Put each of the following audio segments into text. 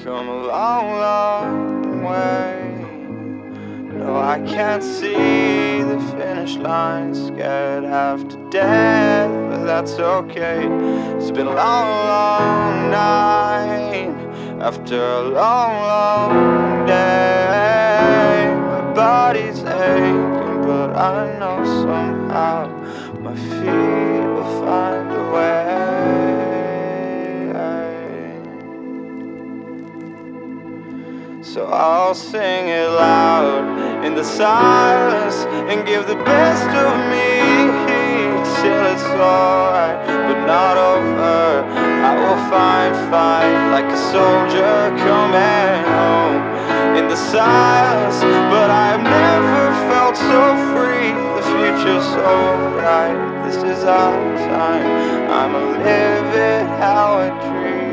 come a long, long way. No, I can't see the finish line, scared half to death, but that's okay. It's been a long, long night after a long, long day. My body's aching, but I know somehow my feet will find a way. So I'll sing it loud in the silence and give the best of me till it's alright, but not over. I will fight like a soldier coming home in the silence, but I've never felt so free. The future's so bright, this is our time. I'ma live it how I dream.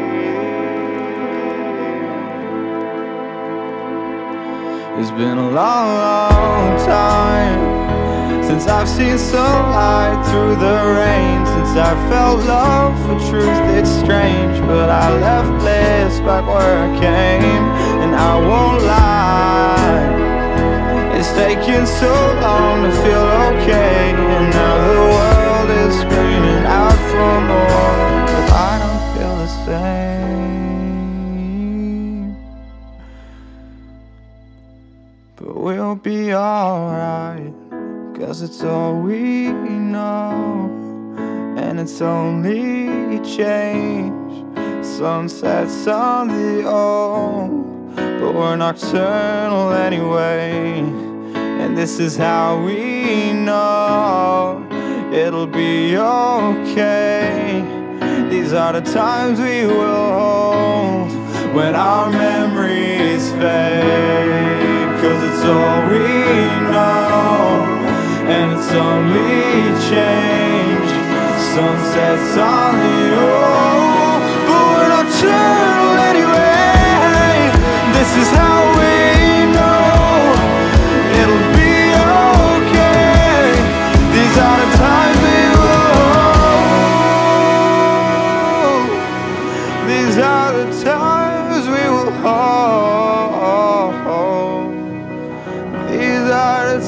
It's been a long, long time since I've seen sunlight through the rain, since I felt love for truth. It's strange, but I left bliss back where I came, and I won't lie, it's taken so long to feel okay. And now the world is screaming out for more, but I don't feel the same. But we'll be alright, 'cause it's all we know, and it's only change. Sunsets on the old, but we're nocturnal anyway. And this is how we know it'll be okay. These are the times we will hold when our memories fade, 'cause it's all we know, and it's only change. Sunsets on the old, but we're nocturnal anyway. This is how we know it'll be okay. These are the times we will hold. These are the times we will hold. These are the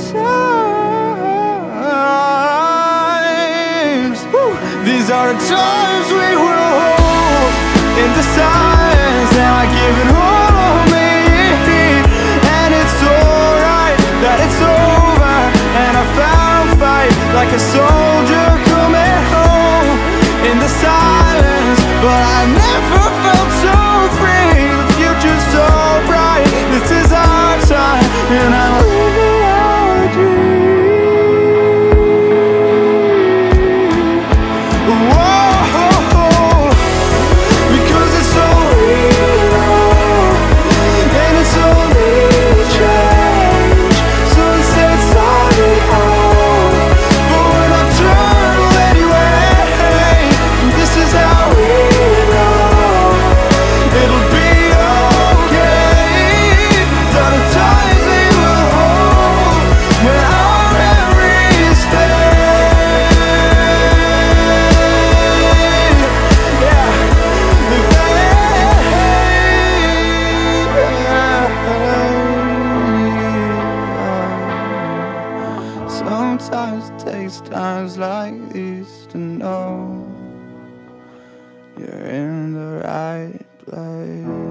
times. These are the times we will hold in the silence. Now I give it all of me, and it's alright that it's over. And I found fight like a soldier coming home in the silence, but I never felt so free. The future's so bright, this is our time, and I'm living our dream. Whoa, because it's all we know, and it's only change. Sunsets on the old, but we're nocturnal anyway. This is how we know it'll be okay. These are the times we will hold when our memories fade. Yeah, sometimes it takes times like these to know you're in the right place.